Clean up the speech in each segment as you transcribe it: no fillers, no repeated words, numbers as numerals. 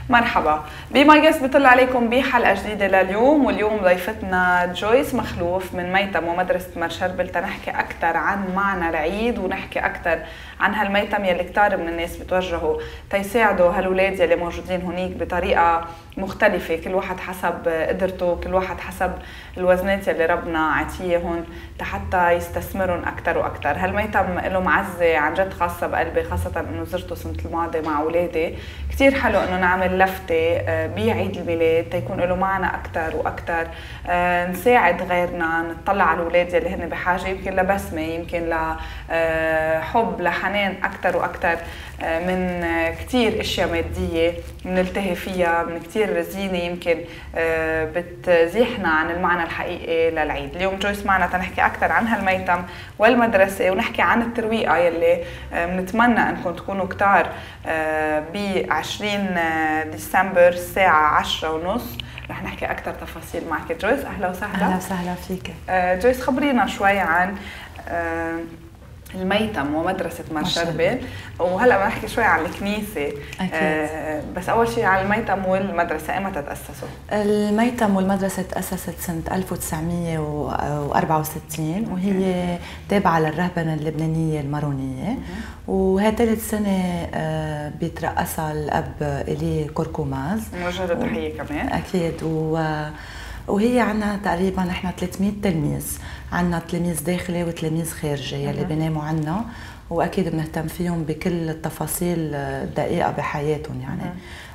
مرحبا بماي جيست، بطلع عليكم بحلقة جديدة لليوم. واليوم ضيفتنا جويس مخلوف من ميتم ومدرسة مرشربل تنحكي أكثر عن معنى العيد ونحكي أكثر عن هالميتم يلي كتار من الناس بتوجهوا تيساعدوا هالولاد يلي موجودين هنيك بطريقة مختلفة، كل واحد حسب قدرته، كل واحد حسب الوزنات يلي ربنا عطيهن حتى يستثمرن أكثر وأكثر. هالميتم له معزة عن جد خاصة بقلبي، خاصة إنه زرته السنة الماضية مع أولادي. كتير حلو إنه نعمل لفتة بعيد الميلاد تيكون له معنى أكثر وأكثر، نساعد غيرنا، نطلع على الأولاد يلي هن بحاجة يمكن لبسمة، يمكن لحب، لحنان أكثر وأكثر من كتير اشياء ماديه بنلتهي فيها، من كتير زينه يمكن بتزيحنا عن المعنى الحقيقي للعيد. اليوم جويس معنا تنحكي اكثر عن هالميتم والمدرسه، ونحكي عن الترويقه يلي بنتمنى انكم تكونوا كتار ب 20 ديسمبر الساعه 10:30. رح نحكي اكثر تفاصيل معك جويس. اهلا وسهلا. اهلا وسهلا فيك. جويس، خبرينا شوي عن الميتم ومدرسة مرشربل، وهلا بدنا نحكي شوي عن الكنيسة. بس أول شيء عن الميتم والمدرسة، إمتى تأسسوا؟ الميتم والمدرسة تأسست سنة 1964، وهي تابعة للرهبنة اللبنانية المارونية، وهي ثالث سنة بيترأسها الأب إلي كركوماز. نوجه له تحية كمان. أكيد. وهي عنا تقريبا نحن 300 تلميذ، عنا تلميذ داخلي وتلميذ خارجي يلي بيناموا عنا، واكيد بنهتم فيهم بكل التفاصيل الدقيقه بحياتهم يعني.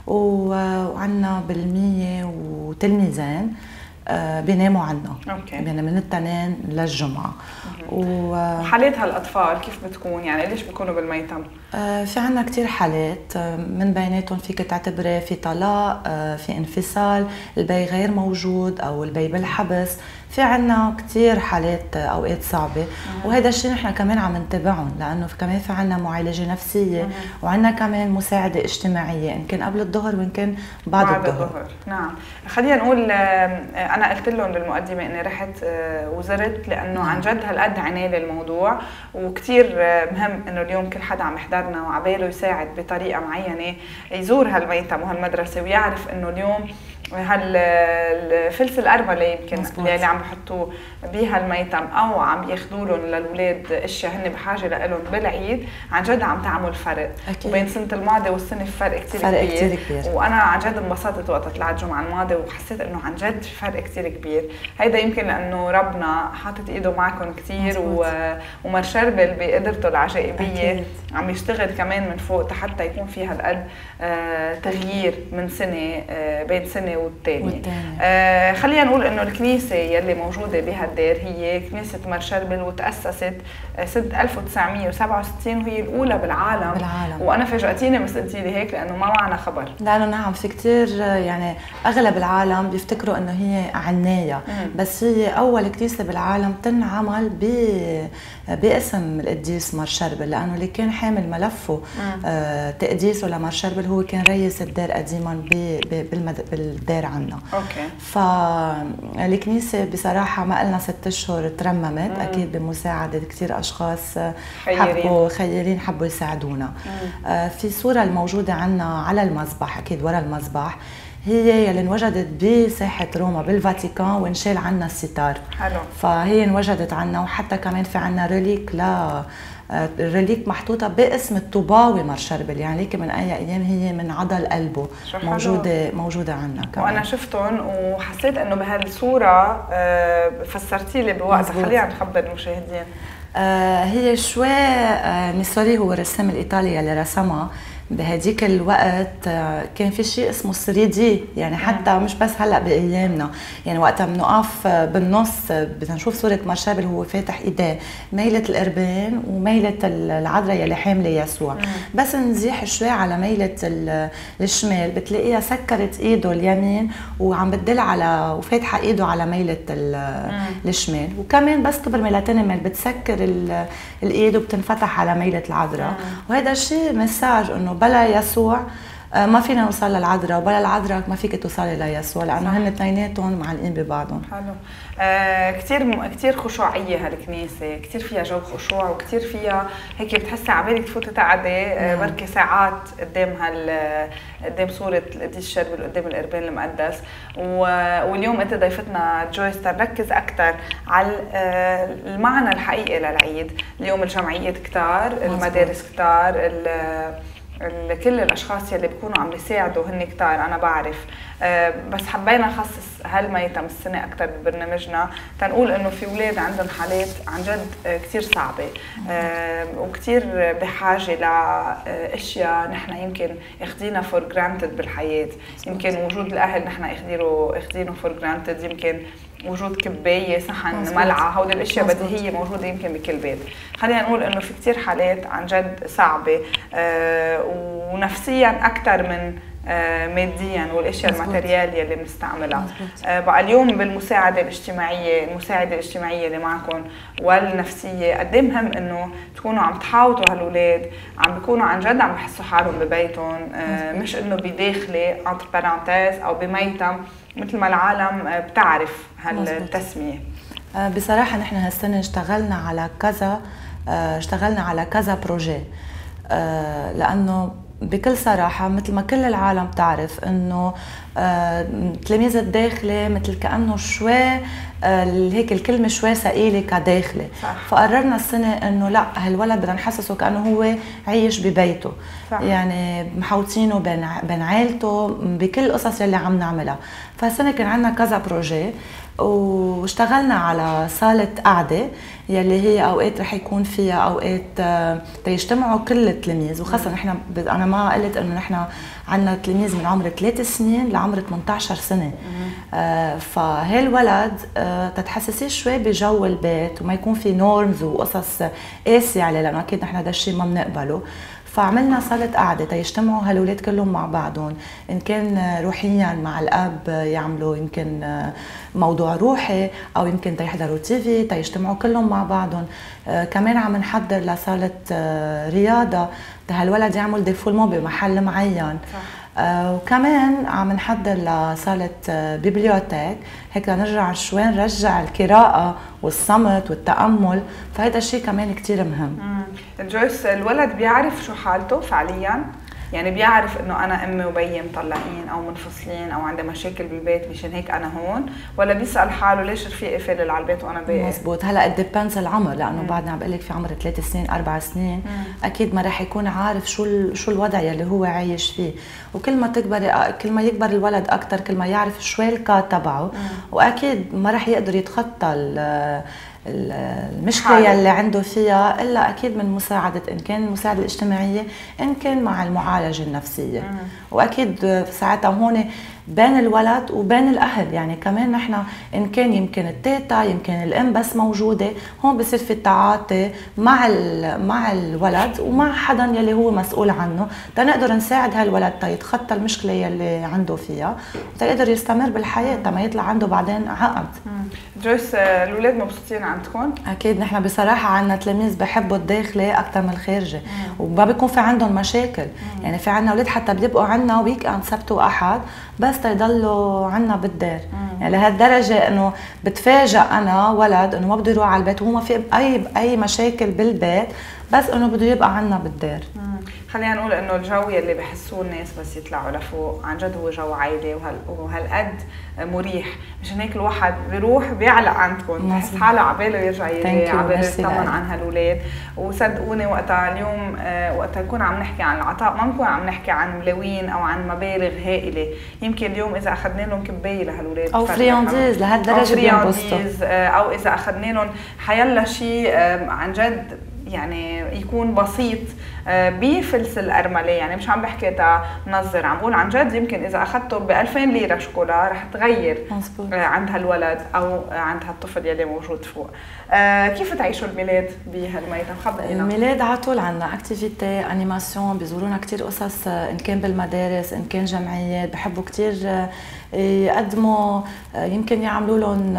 وعنا بالمية وتلميذين بيناموا عنا يعني من التنين للجمعه. وحالات هالاطفال كيف بتكون؟ يعني ليش بيكونوا بالميتم؟ في عنا كتير حالات، من بيناتهم فيك تعتبري في طلاق، في انفصال، البي غير موجود او البي بالحبس، في عنا كتير حالات اوقات صعبه. وهذا الشيء نحن كمان عم نتابعهم، لانه كمان في عنا معالجه نفسيه، وعنا كمان مساعده اجتماعيه ان كان قبل الظهر وان كان بعد الظهر. نعم. خلينا نقول انا قلت لهم بالمقدمه اني رحت وزرت، لانه عن جد هالقد عنايه للموضوع، وكتير مهم انه اليوم كل حدا عم يحضرنا وعباله يساعد بطريقه معينه يزور هالميتم وهالمدرسه، ويعرف انه اليوم هالفلس الأرملة يمكن اللي عم بحطوه بهالميتم او عم ياخذوا لهم للاولاد اشياء هن بحاجه لهم بالعيد، عن جد عم تعمل فرق. وبين السنه الماضيه والسنه في فرق كثير كبير. وانا عن جد انبسطت وقت طلعت الجمعه الماضيه وحسيت انه عن جد في فرق كثير كبير. هيدا يمكن لانه ربنا حاطط ايده معكم كثير، ومرشربل بقدرته العجائبيه عم يشتغل كمان من فوق حتى يكون في هالقد تغيير من سنه بين سنه والتاني. خلينا نقول انه الكنيسه يلي موجوده بهالدير هي كنيسه مرشربل، وتاسست سنه 1967، وهي الاولى بالعالم. وانا فاجاتيني بس قلتي لي هيك، لانه ما معنا خبر. لانه نعم في كثير يعني اغلب العالم بيفتكروا انه هي عنايه، بس هي اول كنيسه بالعالم تنعمل باسم القديس مرشربل، لانه اللي كان حامل ملفه تقديسه لمرشربل هو كان رئيس الدير قديما بالدير عنا. فالكنيسه بصراحه ما قلنا 6 اشهر ترممت، اكيد بمساعده كثير اشخاص خيرين حبوا يساعدونا. في صوره الموجوده عنا على المذبح، اكيد ورا المذبح، هي يلي انوجدت بساحة روما بالفاتيكان، وانشال عنا الستار. حلو. فهي انوجدت عنا، وحتى كمان في عنا ريليك محطوطة باسم الطوباوي مرشربل، يعني ليك من أي أيام هي من عضل قلبه موجودة عنا كمان. وأنا شفتهم وحسيت إنه بهالصورة فسرتي لي بوقتها. خلينا نخبر المشاهدين. هي شوي ميسوري هو الرسام الإيطالي اللي رسمها بهديك الوقت. كان في شيء اسمه 3D، يعني حتى مش بس هلا بايامنا، يعني وقتها بنقف بالنص بدنا نشوف صوره مرشربل هو فاتح ايديه، ميله القربان وميله العذراء يلي حامله يسوع. بس نزيح شوي على ميله الشمال بتلاقيها سكرت ايده اليمين وعم بتدل على وفاتحه ايده على ميله الشمال، وكمان بس تبرمي لتنمل بتسكر الايد وبتنفتح على ميله العذراء. وهذا الشيء مساج انه بلا يسوع ما فينا نوصل للعذراء وبلا العذراء ما فيك توصلي ليسوع لانه هن اثنيناتهم معلقين ببعضهم. حلو. كثير خشوعيه هالكنيسه، كثير فيها جو خشوع وكثير فيها هيك بتحسي عبالك تفوتي تقعدي بركي ساعات قدام صوره القديس شربل قدام القربان المقدس. واليوم انت ضيفتنا جويس تركز اكثر على المعنى الحقيقي للعيد. اليوم الجمعيات كتار، المدارس كتار، كل الاشخاص يلي بيكونوا عم بيساعدوا هن كتار انا بعرف. بس حبينا نخصص هالميتم السنه اكثر ببرنامجنا تنقول انه في اولاد عندهم حالات عن جد كثير صعبه وكثير بحاجه لاشياء نحن يمكن اخذينها فور جرانتد بالحياه. يمكن وجود الاهل نحن اخذينه فور جرانتد، يمكن وجود كبايه، صحن، ملعقه، هودي الاشياء بديهيه موجوده يمكن بكل بيت. خلينا نقول انه في كثير حالات عن جد صعبه ونفسيا اكثر من ماديا والاشياء الماتيريال يلي بنستعملها. بقى اليوم بالمساعده الاجتماعيه اللي معكم والنفسيه قد ايه مهم انه تكونوا عم تحاوطوا هالولاد، عم بيكونوا عن جد عم بحسوا حالهم ببيتهم، مش انه بداخلي انتر بارانتيز او بميتم مثل ما العالم بتعرف هالتسميه. بصراحه نحن هالسنه اشتغلنا على كذا بروجي، لانه بكل صراحة مثل ما كل العالم تعرف انه تلاميذ الداخلي مثل كأنه شوي هيك الكلمة شوي ثقيلة كداخلي. فقررنا السنة انه لا، هالولد بدنا نحسسه كأنه هو عايش ببيته. صح. يعني محوطينه بين عائلته بكل القصص يلي عم نعملها. فالسنة كان عندنا كذا بروجي واشتغلنا على صالة قعدة يلي هي اوقات رح يكون فيها اوقات تيجتمعوا كل التلاميذ، وخاصة نحن انا ما قلت انه نحن عندنا تلاميذ من عمر 3 سنين لعمر 18 سنة. فهالولد تتحسسيه شوي بجو البيت وما يكون في نورمز وقصص قاسية عليه، لانه اكيد نحن هذا الشيء ما بنقبله. فعملنا صالة قعدة تيجتمعوا هالولاد كلهم مع بعضهم، إن كان روحيا مع الأب يعملوا يمكن موضوع روحي، أو يمكن تيحضروا تيفي تيجتمعوا كلهم مع بعضهم. كمان عم نحضر لصالة رياضة هالولد يعمل ديفولمون بمحل معين. وكمان عم نحضر لصالة بيبليوتيك، هيك نرجع شوي نرجع القراءة والصمت والتأمل. فهذا الشيء كمان كتير مهم. جويس، الولد بيعرف شو حالته فعليا؟ يعني بيعرف انه انا امي وبيي مطلقين او منفصلين او عندي مشاكل بالبيت مشان هيك انا هون، ولا بيسال حاله ليش رفيقي فالل على البيت وانا باقي؟ مزبوط. هلا ديبيندز العمر، لانه بعدنا عم بقول لك في عمر 3 سنين 4 سنين اكيد ما رح يكون عارف شو الوضع يلي هو عايش فيه. وكل ما كل ما يكبر الولد اكثر كل ما يعرف شوي الكا تبعه، واكيد ما رح يقدر يتخطى المشكله يلي عنده فيها الا اكيد من مساعده، ان كان المساعده الاجتماعيه ان كان مع المعالجه النفسيه. واكيد ساعتها هون بين الولد وبين الاهل، يعني كمان نحن ان كان يمكن التيتا يمكن الام بس موجوده، هون بصير في التعاطي مع الولد ومع حدا يلي هو مسؤول عنه تنقدر نساعد هالولد تيتخطى المشكله يلي عنده فيها وتقدر يستمر بالحياه ما يطلع عنده بعدين عقد. جويس، الاولاد مبسوطين عندكم؟ اكيد. نحن بصراحه عندنا تلاميذ بحبوا الداخلي اكثر من الخارجي وما بيكون في عندهم مشاكل. يعني في عندنا اولاد حتى بيبقوا عندنا ويك اند سبت واحد بس تيضلوا عنا بالدار. يعني لهالدرجه انه بتفاجئ انا ولد انه ما بده يروح على البيت وهو ما في اي مشاكل بالبيت، بس انه بده يبقى عنا بالدار. خلينا نقول انه الجو يلي بحسوه الناس بس يطلعوا لفوق عن جد هو جو عائلي وهالقد مريح. مشان هيك الواحد بيروح بيعلق عندكم، بحس حاله عباله يرجع عباله يطمن عن هالولاد. وصدقوني وقتها اليوم وقتها نكون عم نحكي عن العطاء ما بنكون عم نحكي عن ملاوين او عن مبالغ هائله. يمكن اليوم اذا اخذنا لهم كبايه لهالولاد او فريانديز لهالدرجه بينبسطوا، او اذا اخذنا لهم حيلا شيء عن جد يعني يكون بسيط بفلس الأرملة. يعني مش عم بحكي تنظر، عم بقول عن جد يمكن إذا أخذته ب2000 ليرة شوكولا رح تغير عند هالولد أو عند هالطفل يلي موجود فوق. كيف تعيشوا الميلاد بهالميتم؟ خبرينا. الميلاد على طول عندنا اكتيفيتي انيماسيون، بيزورونا كتير قصص ان كان بالمدارس ان كان جمعيات، بحبوا كتير يقدموا، يمكن يعملوا لهم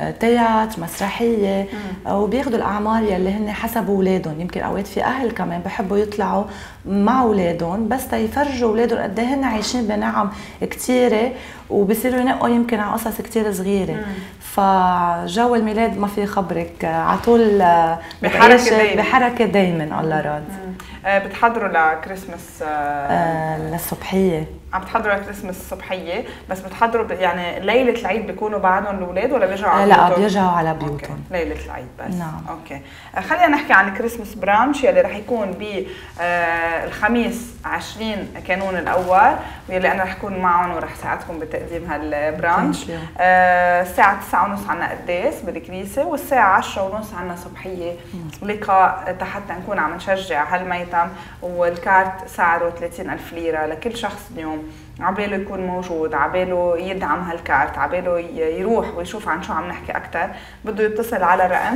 تياتر مسرحيه وبياخذوا الاعمار يلي هن حسب اولادهم. يمكن اوقات في اهل كمان بحبوا يطلعوا مع اولادهم بس تيفرجوا اولادهم قد ايه هن عايشين بنعم كثيره، وبصيروا ينقوا يمكن على قصص كثير صغيره. فجو الميلاد ما في خبرك على طول بحركه دايما الله راد. بتحضروا لكريسماس للصبحيه؟ عم بتحضروا لكريسماس الصبحيه، بس بتحضروا يعني ليله العيد بيكونوا بعدهم الاولاد ولا بيرجعوا على بيوتهم؟ لا بيرجعوا على بيوتهم ليله العيد بس. نعم. اوكي، خلينا نحكي عن كريسماس برانش يلي رح يكون بالخميس 20 كانون الاول، واللي انا رح اكون معهم ورح ساعدكم بتقديم هالبرانش. الساعه 9:30 عنا قداس بالكنيسه، والساعه 10:30 عنا صبحيه لقاء حتى نكون عم نشجع هالميتم، والكارت سعره 30,000 ليره لكل شخص اليوم، عباله يكون موجود، عباله يدعم هالكارت، عباله يروح ويشوف عن شو عم نحكي اكثر. بده يتصل على رقم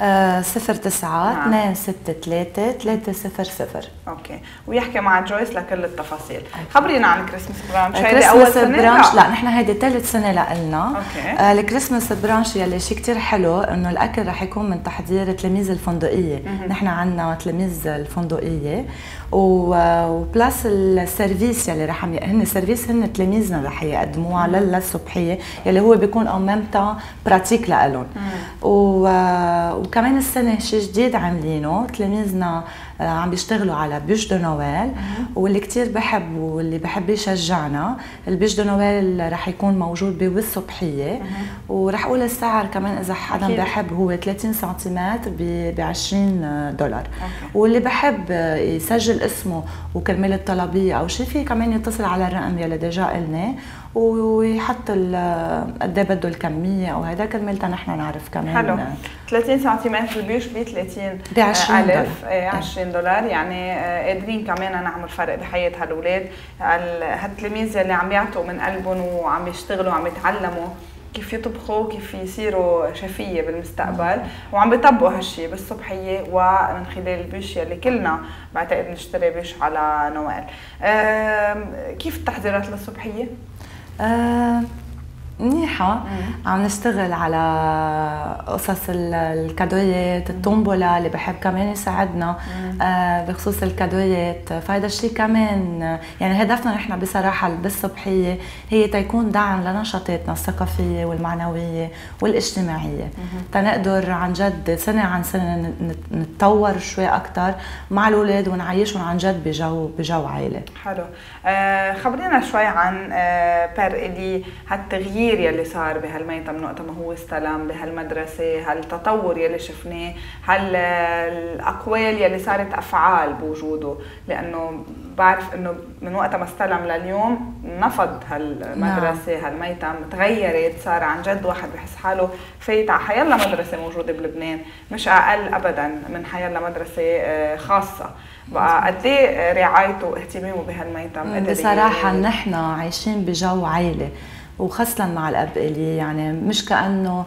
09-263-300. اوكي، ويحكي مع جويس لكل التفاصيل. خبرينا عن الكريسماس برانش. هيدي اول سنه؟ لا نحن هيدي ثالث سنه لنا. اوكي. الكريسماس برانش يلي شيء كثير حلو انه الاكل رح يكون من تحضير تلاميذ الفندقيه. نحن عندنا تلاميذ الفندقيه وبلاس السيرفيس يلي رح هن السيرفيس هن تلاميذنا رح يقدموها للصبحيه يلي هو بيكون او ميم طون براتيك لهم. وكمان السنه شيء جديد عاملينه، تلاميذنا عم بيشتغلوا على بيش دو نويل، واللي كتير بحب واللي بحب يشجعنا البيش دو نويل رح يكون موجود بالصبحيه. ورح اقول السعر كمان اذا حدا بحب، هو 30 سنتيمتر ب $20. واللي بحب يسجل اسمه وكرمال الطلبيه او شيء، في كمان يتصل على الرقم يلي ديجا قلناه ويحط قد ايه بده الكميه او هذا كرمال نحن نعرف كمان. حلو. 30 سنتيمتر البيش ب 30 ب $20. $20 يعني قادرين كمان نعمل فرق بحياه هالولاد، هالتلاميذ اللي عم يعطوا من قلبهم وعم يشتغلوا وعم يتعلموا كيف يطبخوا، كيف يصيروا شفيه بالمستقبل، وعم بيطبقوا هالشيء بالصبحيه ومن خلال البيش يلي كلنا بعتقد نشتري بيش على نوال. كيف التحضيرات للصبحيه؟ منيحة. عم نشتغل على قصص الكادويات، الطنبولة اللي بحب كمان يساعدنا بخصوص الكادويات. فهذا الشيء كمان يعني هدفنا نحن بصراحة بالصبحية هي تيكون دعم لنشاطاتنا الثقافية والمعنوية والاجتماعية، تنقدر عن جد سنة عن سنة نتطور شوي أكتر مع الأولاد ونعيشهم عن جد بجو عائلة. حلو. خبرينا شوي عن بير إلي هالتغيير يلي صار بهالميتم من وقت ما هو استلم بهالمدرسة، هالتطور يلي شفناه، هالأقوال يلي صارت أفعال بوجوده، لأنه بعرف إنه من وقت ما استلم لليوم نفض هالمدرسة. هالميتم تغيرت، صار عن جد واحد بحس حاله فايت على حيالله مدرسة موجودة بلبنان، مش أقل أبدا من حيالله مدرسة خاصة. بقى قد ايه رعايته واهتمامه بهالميتم؟ بصراحة نحن عايشين بجو عائلة، وخاصة مع الأب إلي، يعني مش كأنه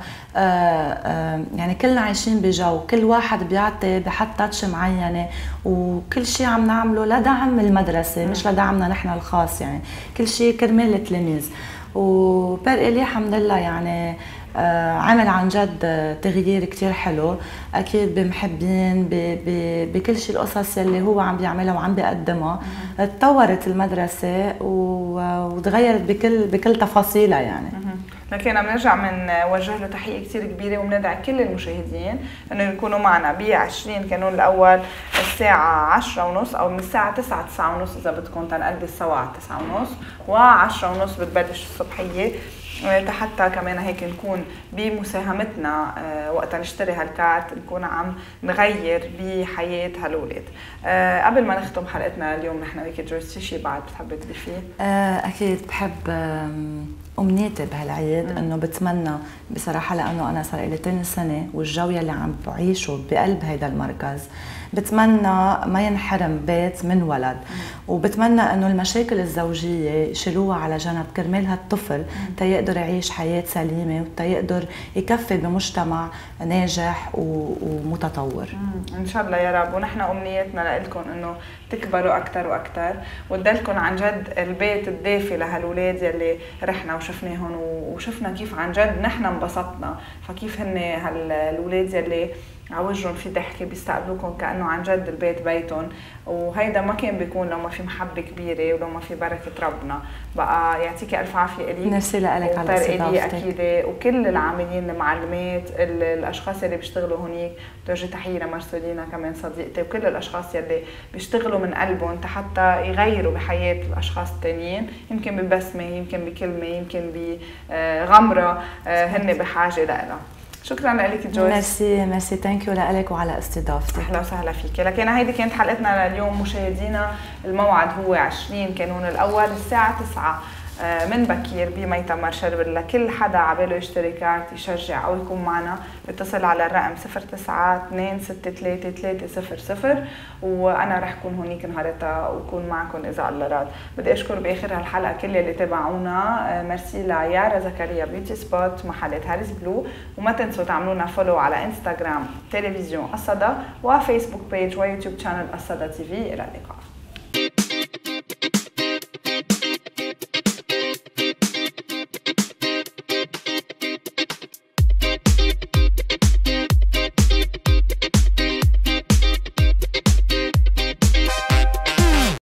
يعني كلنا عايشين بجو، كل واحد بيعطي بحط تاتش معينة، وكل شيء عم نعمله لدعم المدرسة مش لدعمنا نحن الخاص، يعني كل شيء كرمال التلاميذ. وبير إلي الحمد لله يعني عمل عن جد تغيير كتير حلو، اكيد بمحبين بكل شيء القصص اللي هو عم بيعملها وعم بيقدمها. تطورت المدرسه وتغيرت بكل تفاصيلها يعني. لكن بنرجع بنوجه له تحيه كثير كبيره، وبندعي كل المشاهدين انه يكونوا معنا ب 20 كانون الاول الساعه 10:30 او من الساعه 9:30 اذا بدكم تنقلب سوا على 9:30 و10:30 بتبلش الصبحيه، حتى كمان هيك نكون بمساهمتنا وقت نشتري هالكارت نكون عم نغير بحياة هالولاد. قبل ما نختم حلقتنا اليوم نحن وياك جويس، شيء بعد بتحبي تضيفيه؟ اكيد بحب امنيتي بهالعيد انه بتمنى بصراحه، لانه انا صار لي 2 سنه والجو يلي عم بعيشه بقلب هيدا المركز، بتمنى ما ينحرم بيت من ولد، وبتمنى انه المشاكل الزوجيه يشيلوها على جنب كرمال هالطفل تيقدر يعيش حياه سليمه وتيقدر يكفي بمجتمع ناجح ومتطور. ان شاء الله يا رب. ونحن امنيتنا لكم انه تكبروا اكثر واكثر وتدلكم عن جد البيت الدافي لهالولاد يلي رحنا وشفناهم وشفنا كيف عن جد نحن انبسطنا، فكيف هن هالولاد يلي على وجههم في ضحكه، بيستقبلوكم كانه عن جد البيت بيتهم. وهيدا ما كان بيكون لو ما في محبه كبيره ولو ما في بركه ربنا. بقى يعطيكي الف عافيه اليك. ميرسي لك على استضافتك اكيد، وكل العاملين المعلمات الاشخاص اللي بيشتغلوا هونيك. بتوجه تحيه لمارسولينا كمان صديقتي، وكل الاشخاص يلي بيشتغلوا من قلبهم حتى يغيروا بحياه الاشخاص الثانيين، يمكن ببسمه، يمكن بكلمه، يمكن بغمره هن بحاجه لها. شكرا لك جويس. ميرسي ثانك يو لك وعلى استضافتك. اهلا وسهلا فيك. لكن هيدي كانت حلقتنا لليوم مشاهدينا. الموعد هو 20 كانون الاول الساعه 9 من بكير بميتم شربل. لكل حدا عباله يشتري كارت يشجع او يكون معنا بيتصل على الرقم 09-263-300 وانا رح كون هونيك نهارتها وكون معكم اذا الله راد. بدي اشكر باخر هالحلقه كل اللي تابعونا. ميرسي ليارا زكريا بيوتي سبوت محلات هاريس بلو، وما تنسوا تعملونا فولو على انستغرام تلفزيون الصدى وفيسبوك بيج ويوتيوب شانل الصدى تي في. الى اللقاء.